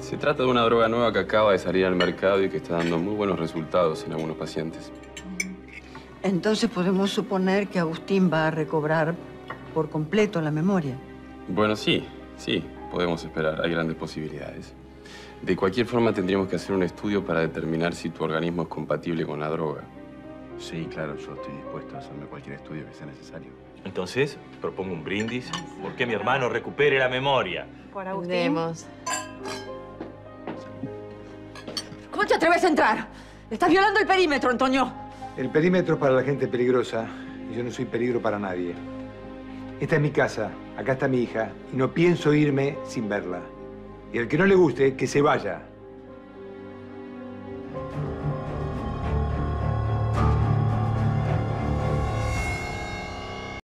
Se trata de una droga nueva que acaba de salir al mercado y que está dando muy buenos resultados en algunos pacientes. Entonces podemos suponer que Agustín va a recobrar por completo la memoria. Bueno, sí, podemos esperar. Hay grandes posibilidades. De cualquier forma, tendríamos que hacer un estudio para determinar si tu organismo es compatible con la droga. Sí, claro, yo estoy dispuesto a hacerme cualquier estudio que sea necesario. Entonces, propongo un brindis porque mi hermano recupere la memoria. Por Agustín. Demos. ¿Cómo te atreves a entrar? Estás violando el perímetro, Antonio. El perímetro es para la gente peligrosa y yo no soy peligro para nadie. Esta es mi casa, acá está mi hija y no pienso irme sin verla. Y al que no le guste, que se vaya.